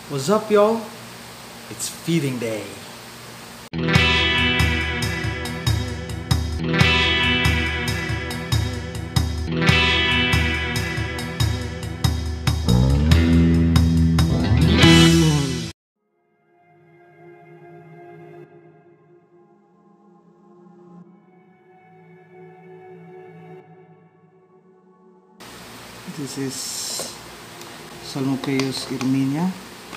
What's up, y'all? It's feeding day. This is Salmopeus irminia.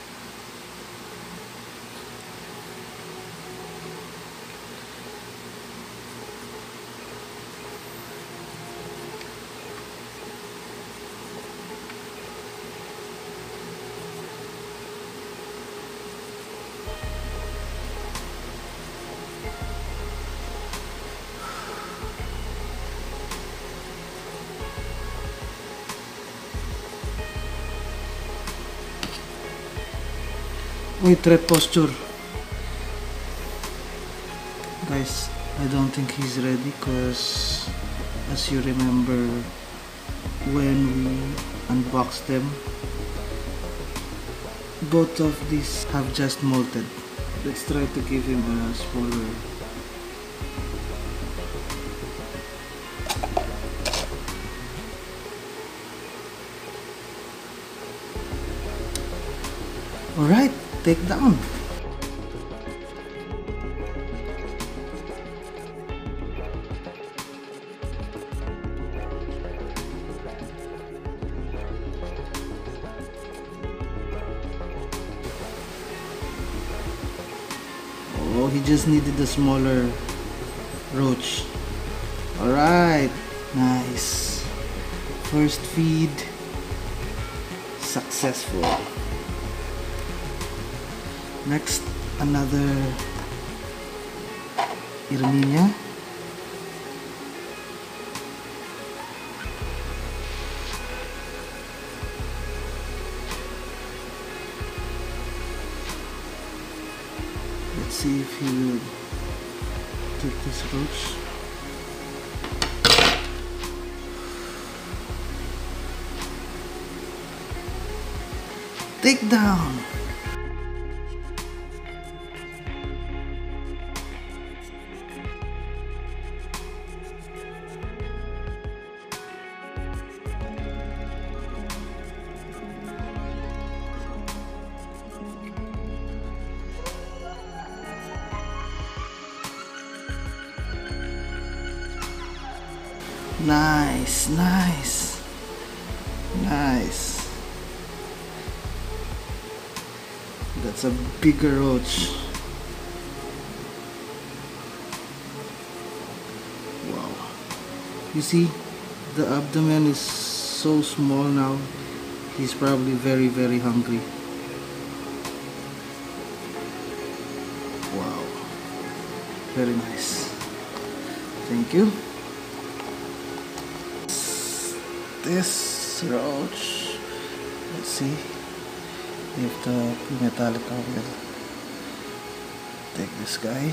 Wait, red posture. Guys, I don't think he's ready because as you remember when we unboxed them, both of these have just molted. Let's try to give him a smaller. Alright, take down. Oh, he just needed a smaller roach. Alright, nice. First feed successful. Next, another irminia. Let's see if he will take this roach. Take down. Nice, nice, nice. That's a bigger roach. Wow. You see, the abdomen is so small now. He's probably very, very hungry. Wow. Very nice. Thank you. This roach, let's see if the metallica will take this guy.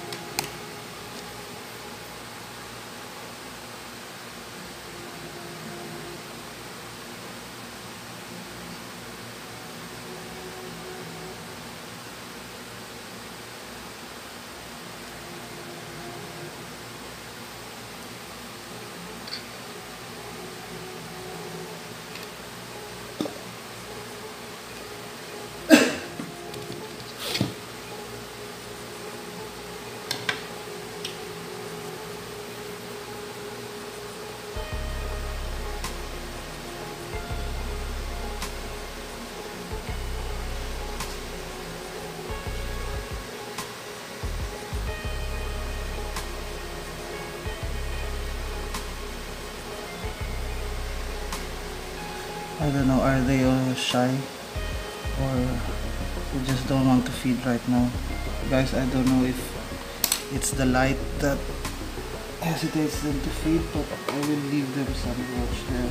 I don't know, are they all shy or they just don't want to feed right now? Guys, I don't know if it's the light that hesitates them to feed, but I will leave them some roach there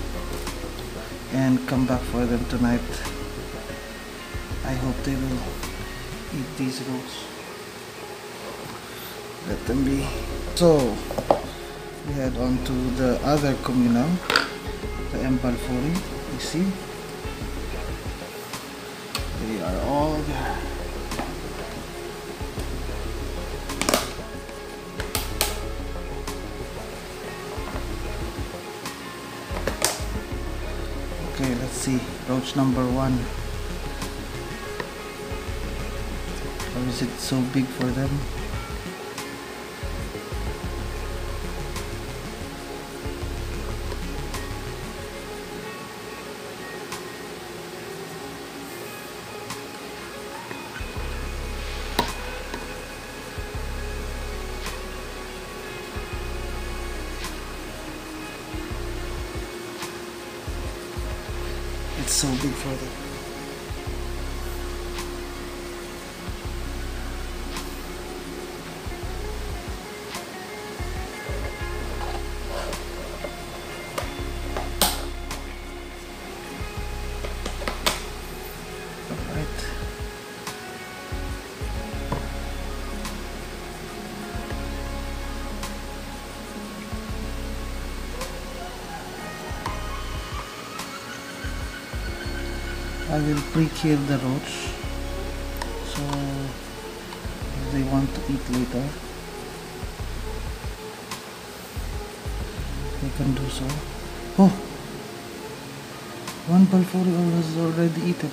and come back for them tonight. I hope they will eat these roach. Let them be. So we head on to the other communal, the Empalfuri. You see, They are all there. Okay, let's see. Roach number 1. Or is it so big for them? It's so big for them. Alright. I will pre-kill the roach, so if they want to eat later, they can do so. Oh! One balfour was already eaten.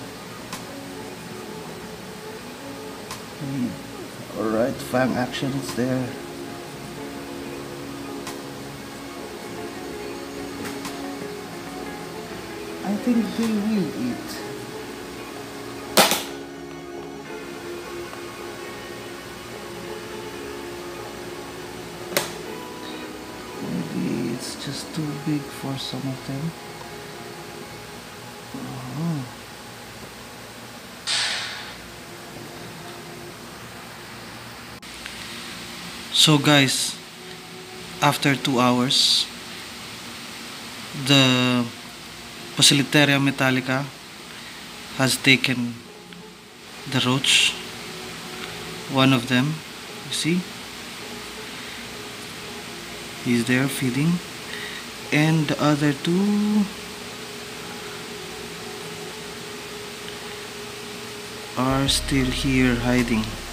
Alright, fang action is there. I think they will eat. Maybe it's just too big for some of them. So guys, after 2 hours, the Poecilotheria metallica has taken the roach, one of them, you see, he's there feeding, and the other 2 are still here hiding.